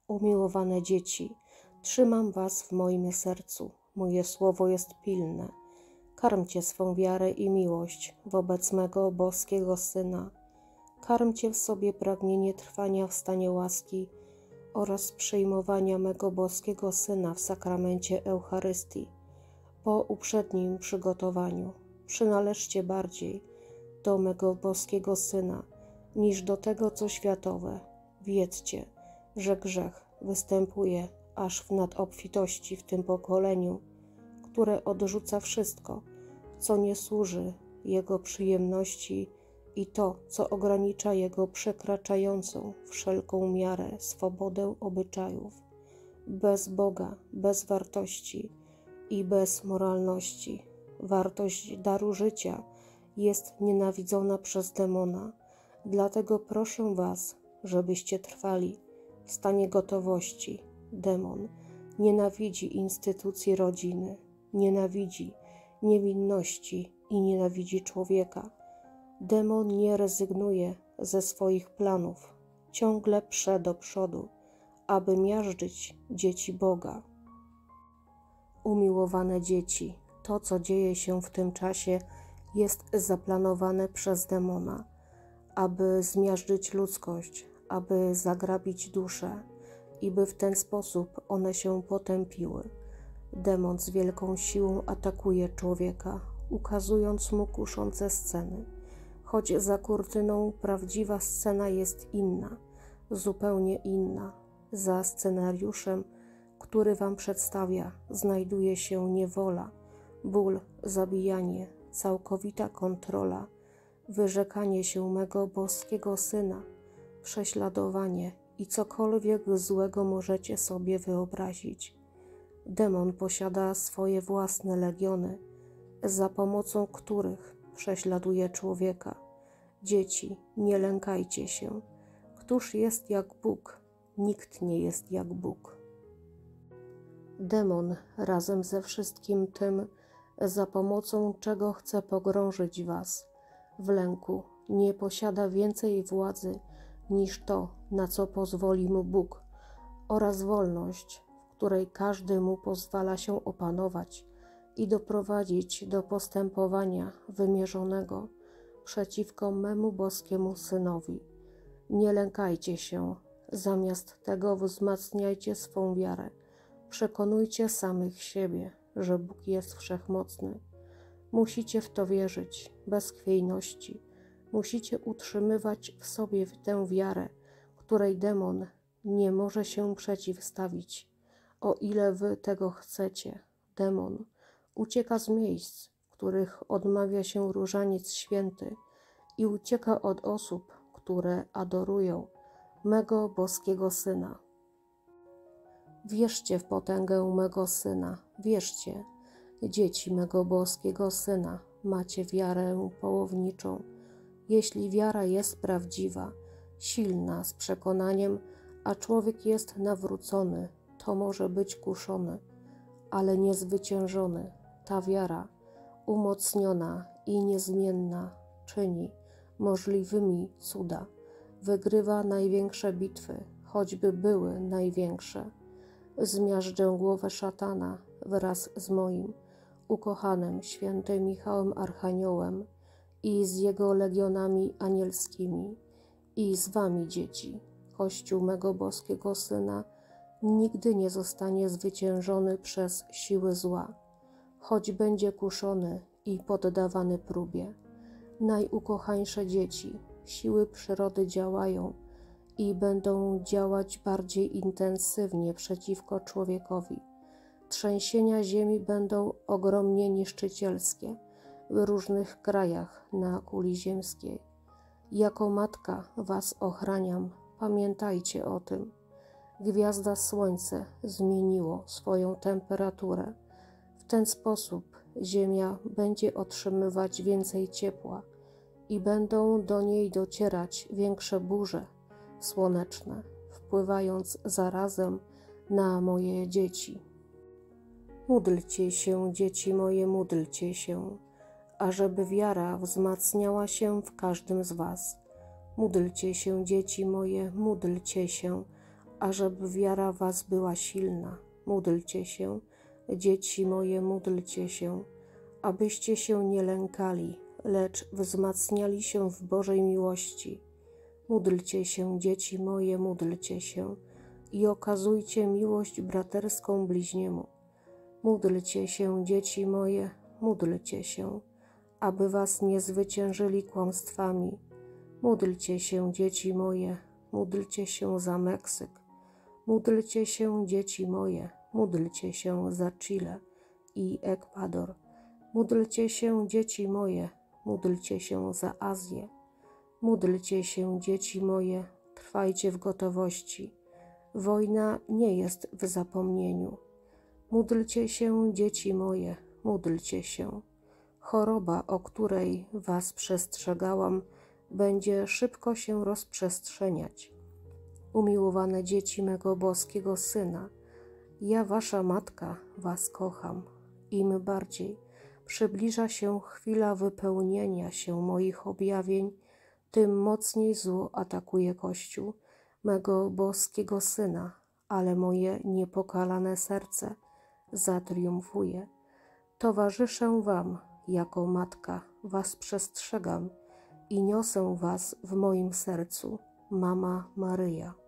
Umiłowane dzieci, trzymam was w moim sercu, moje słowo jest pilne. Karmcie swą wiarę i miłość wobec mego boskiego Syna. Karmcie w sobie pragnienie trwania w stanie łaski oraz przyjmowania mego boskiego Syna w sakramencie Eucharystii. Po uprzednim przygotowaniu przynależcie bardziej do mego boskiego Syna niż do tego, co światowe. Wiedzcie, że grzech występuje aż w nadobfitości w tym pokoleniu, które odrzuca wszystko, co nie służy jego przyjemności i to, co ogranicza jego przekraczającą wszelką miarę swobodę obyczajów. Bez Boga, bez wartości i bez moralności. Wartość daru życia jest nienawidzona przez demona. Dlatego proszę was, żebyście trwali w stanie gotowości. Demon nienawidzi instytucji rodziny, nienawidzi niewinności i nienawidzi człowieka. Demon nie rezygnuje ze swoich planów, ciągle prze do przodu, aby miażdżyć dzieci Boga. Umiłowane dzieci, to co dzieje się w tym czasie jest zaplanowane przez demona, aby zmiażdżyć ludzkość, aby zagrabić duszę i by w ten sposób one się potępiły. Demon z wielką siłą atakuje człowieka, ukazując mu kuszące sceny. Choć za kurtyną prawdziwa scena jest inna, zupełnie inna. Za scenariuszem, który wam przedstawia, znajduje się niewola, ból, zabijanie, całkowita kontrola, wyrzekanie się mego boskiego Syna, prześladowanie i cokolwiek złego możecie sobie wyobrazić. Demon posiada swoje własne legiony, za pomocą których prześladuje człowieka. Dzieci, nie lękajcie się. Któż jest jak Bóg? Nikt nie jest jak Bóg. Demon razem ze wszystkim tym, za pomocą czego chce pogrążyć was w lęku, nie posiada więcej władzy niż to, na co pozwoli mu Bóg, oraz wolność, w której każdy mu pozwala się opanować i doprowadzić do postępowania wymierzonego przeciwko memu boskiemu Synowi. Nie lękajcie się, zamiast tego wzmacniajcie swą wiarę. Przekonujcie samych siebie, że Bóg jest wszechmocny. Musicie w to wierzyć, bez chwiejności. Musicie utrzymywać w sobie tę wiarę, której demon nie może się przeciwstawić. O ile wy tego chcecie, demon ucieka z miejsc, w których odmawia się różaniec święty i ucieka od osób, które adorują mego boskiego Syna. Wierzcie w potęgę mego Syna, wierzcie, dzieci mego boskiego Syna, macie wiarę połowniczą. Jeśli wiara jest prawdziwa, silna, z przekonaniem, a człowiek jest nawrócony, to może być kuszony, ale niezwyciężony. Ta wiara, umocniona i niezmienna, czyni możliwymi cuda, wygrywa największe bitwy, choćby były największe. Zmiażdżę głowę szatana wraz z moim ukochanym świętym Michałem Archaniołem i z jego legionami anielskimi i z wami, dzieci. Kościół mego boskiego Syna nigdy nie zostanie zwyciężony przez siły zła, choć będzie kuszony i poddawany próbie. Najukochańsze dzieci, siły przyrody działają i będą działać bardziej intensywnie przeciwko człowiekowi. Trzęsienia ziemi będą ogromnie niszczycielskie w różnych krajach na kuli ziemskiej. Jako matka was ochraniam, pamiętajcie o tym. Gwiazda Słońce zmieniło swoją temperaturę. W ten sposób Ziemia będzie otrzymywać więcej ciepła i będą do niej docierać większe burze słoneczne, wpływając zarazem na moje dzieci. Módlcie się, dzieci moje, módlcie się, ażeby wiara wzmacniała się w każdym z was. Módlcie się, dzieci moje, módlcie się, ażeby wiara was była silna. Módlcie się, dzieci moje, módlcie się, abyście się nie lękali, lecz wzmacniali się w Bożej miłości. Módlcie się, dzieci moje, módlcie się i okazujcie miłość braterską bliźniemu. Módlcie się, dzieci moje, módlcie się, aby was nie zwyciężyli kłamstwami. Módlcie się, dzieci moje, módlcie się za Meksyk. Módlcie się, dzieci moje, módlcie się za Chile i Ekwador. Módlcie się, dzieci moje, módlcie się za Azję. Módlcie się, dzieci moje, trwajcie w gotowości. Wojna nie jest w zapomnieniu. Módlcie się, dzieci moje, módlcie się. Choroba, o której was przestrzegałam, będzie szybko się rozprzestrzeniać. Umiłowane dzieci mego boskiego Syna, ja, wasza matka, was kocham. Im bardziej przybliża się chwila wypełnienia się moich objawień, tym mocniej zło atakuje Kościół mego boskiego Syna, ale moje niepokalane serce zatriumfuje. Towarzyszę wam, jako matka was przestrzegam i niosę was w moim sercu, Mama Maryja.